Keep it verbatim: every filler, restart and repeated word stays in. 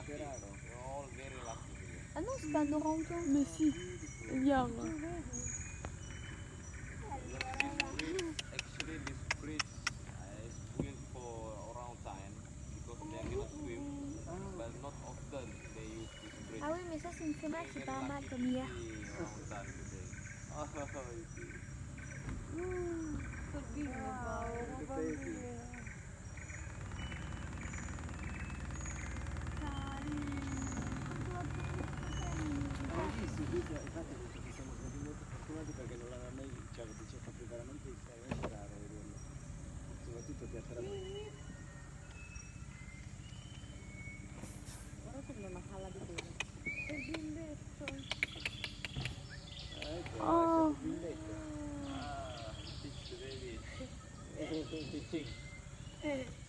lucky. We're all very lucky here. Ah non, c'est pas un orang-outan. Mais si, regarde. Actually, this bridge uh, is built for orangutan because they cannot swim, but not often they use this bridge. Ah oui, mais ça c'est une femelle, Very, c'est very pas un mâle lucky comme to hier. see orangutan today. Oh, you see. Che bimbo, Infatti ho detto che siamo stati molto fortunati perché non l'aveva mai, cioè ci ha fatto veramente estremamente raro vederlo, soprattutto teatralmente. Guarda come una palla di pelo. che bimbetto. Ecco, Oh. lasciato il bimbetto. Ah, teach the baby. Teaching.